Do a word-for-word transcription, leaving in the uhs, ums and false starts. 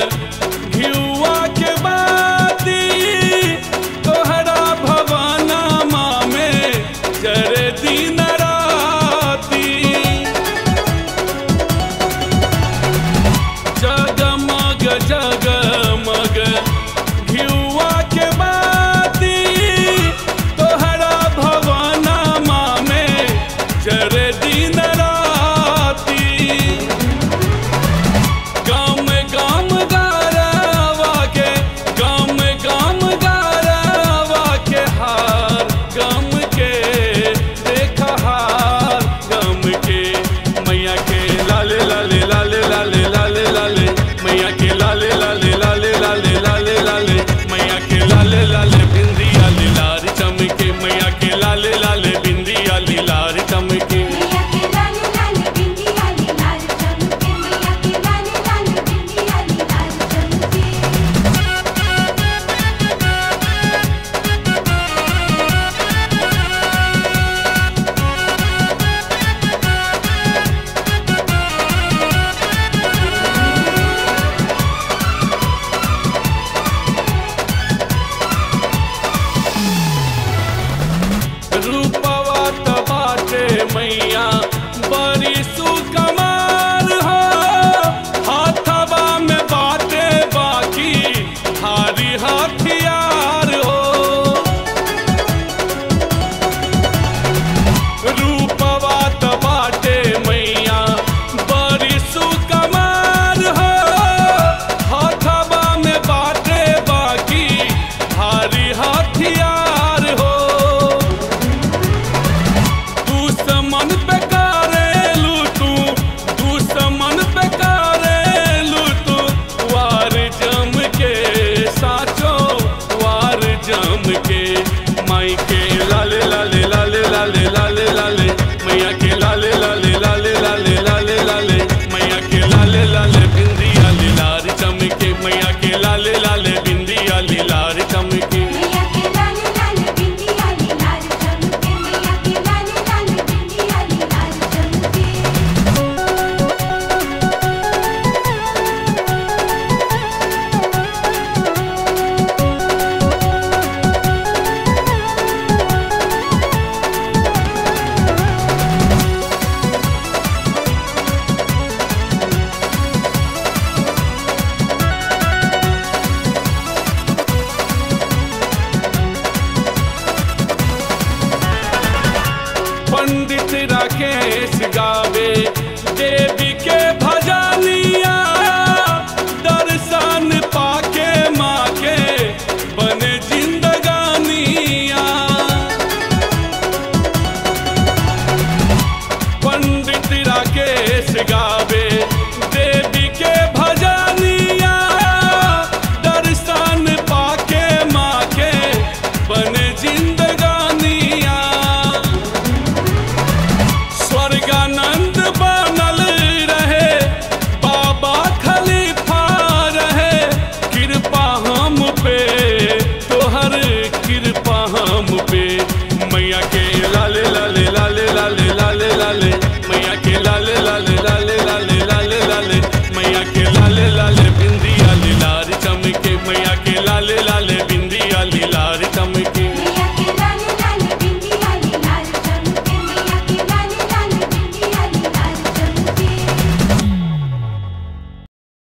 घिउआ के बाती तोहरा भवनमा में जरे दिन राती। जगमग जगमग घिउआ के बाती तोहरा भवनमा में जरे दिन राती। गम गम गारवा के गम गम गारवा के हार गम के देखा हार गम के मैया के लाले लाले लाले लाले लाले लाले मैया के लाले लाले लाले लाले लाले लाले मैया के लाले लाले बिंदिया लाल चमके मैया के लाले लाले बिंदिया लाल चमके। रूपवा त बाटे मैया बड़ी सुकमार हो हाथवा में बाटे बाकी भारी हथियार हो। रूपवा त बाटे मैया बड़ी सुकमार हो हाथवा में बाटे बाकी भारी हथियार हो। दुश्मन पे करेलू तू दुश्मन पे करेलू तू वार जम के साचो वार जम के माई के लाले लाले लाले लाले लाले लाले मैया के लाले लाले लाले लाले लाले लाले मैया के लाले लाले बिंदिया लाल चमके मैया के लाले लाले बिंदिया लाल चमके। पंडित राकेश गावे देव